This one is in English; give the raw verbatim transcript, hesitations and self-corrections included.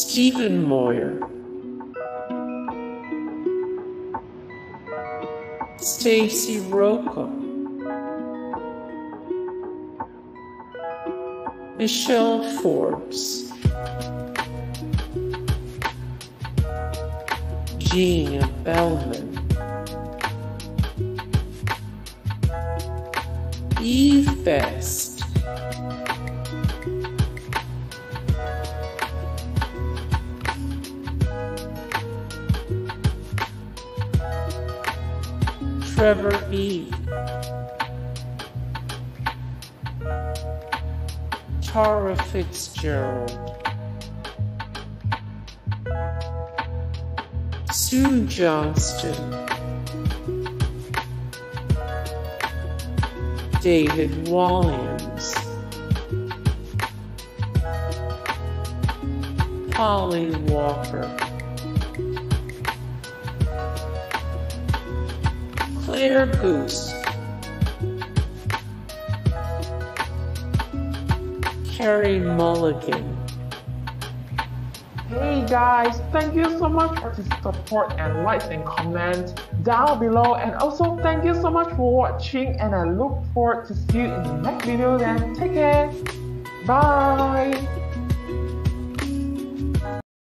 Stephen Moyer, Stacy Rocco, Michelle Forbes, Gina Bellman, Eve Best, Trevor E, Tara Fitzgerald, Sue Johnston, David Walliams, Polly Walker, Claire Goose, Carrie Mulligan. Hey guys, thank you so much for the support and likes and comments down below, and also thank you so much for watching, and I look forward to see you in the next video. Then take care, bye.